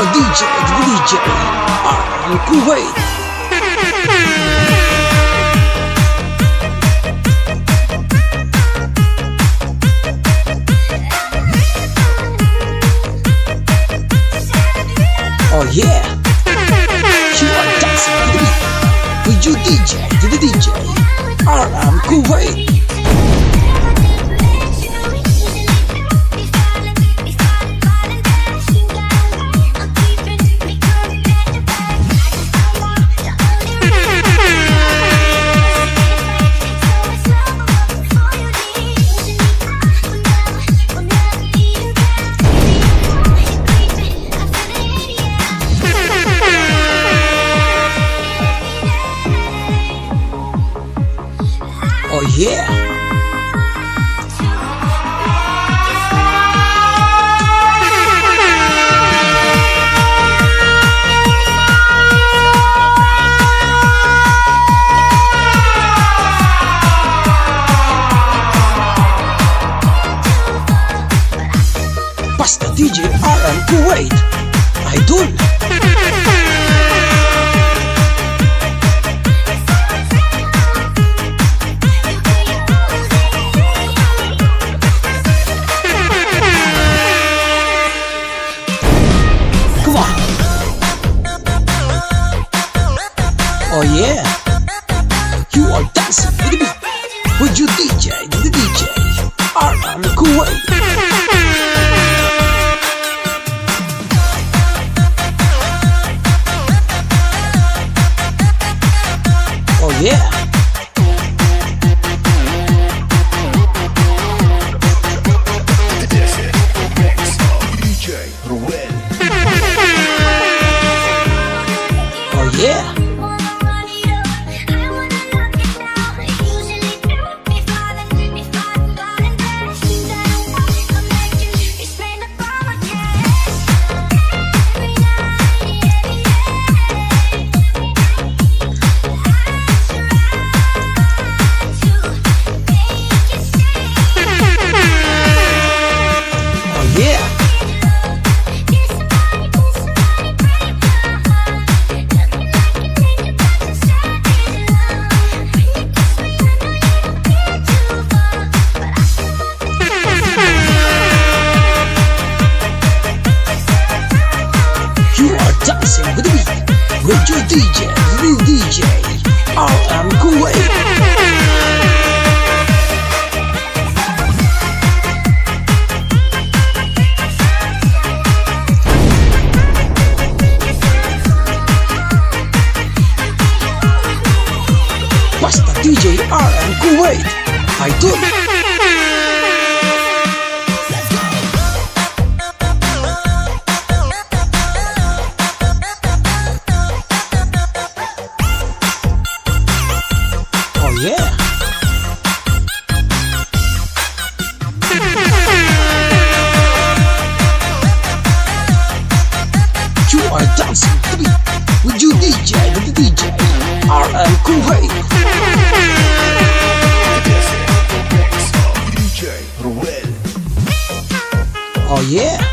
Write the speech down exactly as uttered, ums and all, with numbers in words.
your D J, the D J, R M Kuwait. Oh yeah, you are dancing with me, with your D J, the D J, R M Kuwait. Oh yeah. Pasta D J R M Kuwait, Idol. Oh yeah, you are dancing with me, with your D J, the D J, R M Kuwait. Oh yeah. D J Ruel. Oh yeah. Dancing with me, with your D J, the D J, R M Kuwait. Pasta D J R M Kuwait, Idol. Yeah. You are dancing with me, with your D J, the D J, R M Kuwait. D J Ruel. Oh yeah.